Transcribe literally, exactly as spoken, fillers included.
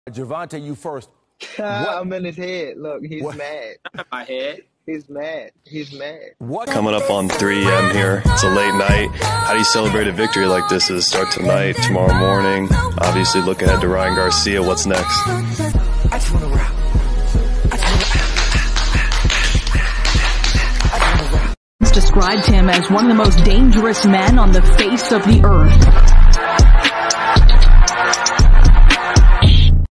Javante, you first. I'm in his head. Look, he's what? mad. My head. He's mad. He's mad. What? Coming up on three A M here. It's a late night. How do you celebrate a victory like this? Does it start tonight, tomorrow morning? Obviously, look ahead to Ryan Garcia. What's next? I just want to rap. Described him as one of the most dangerous men on the face of the earth.